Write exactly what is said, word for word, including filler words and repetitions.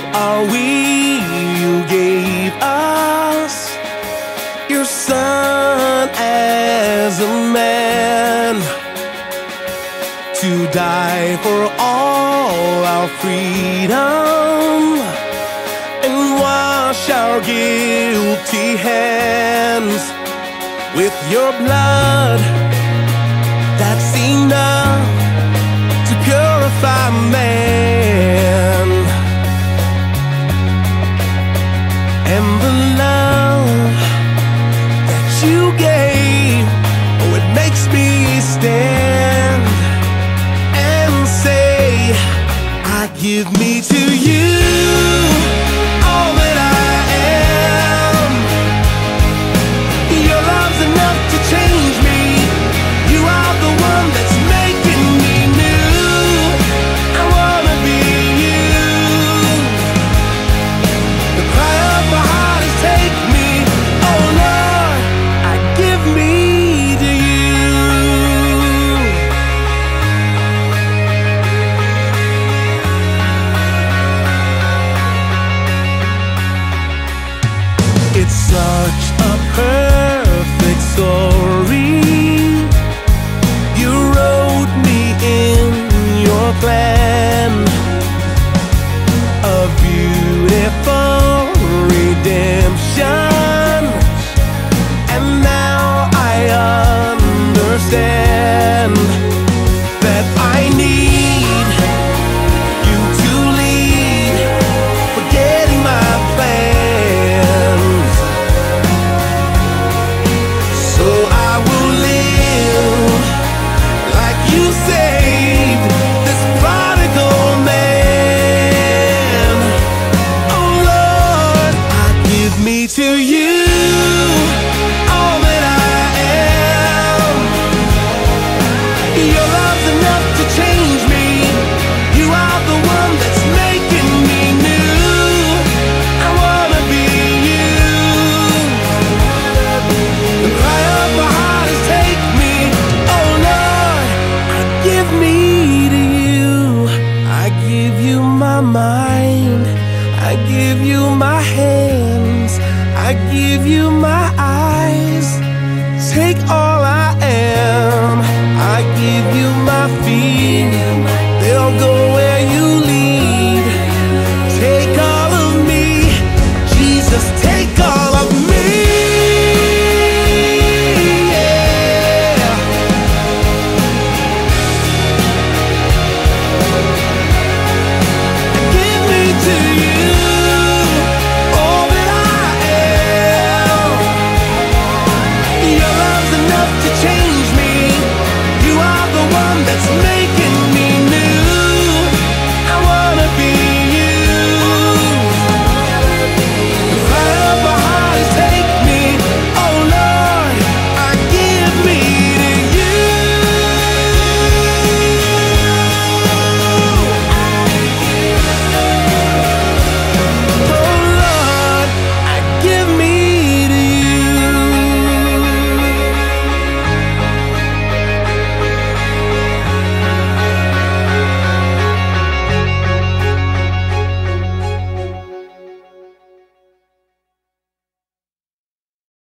are we? You gave us your son as a man to die for all our freedom and wash our guilty hands with your blood. That's enough to purify man. And the love that you gave, oh, it makes me stand and say, I give me to you all that I am. Your love's enough to change me. You are the one that's making me new. I wanna be you. The cry of my heart is take me, oh Lord, I give me to you. It's such a perfect story. You wrote me in your plan, a beautiful redemption. And now I understand that I need you to lead, forgetting my plans. So I will live like you saved this prodigal man. Oh Lord, I give me to you all that I am. Your love's enough to change me. You are the one that's making me new. I wanna be you. The cry of my heart is take me, oh Lord, I give me to you. I give you my mind, I give you my hands, I give you my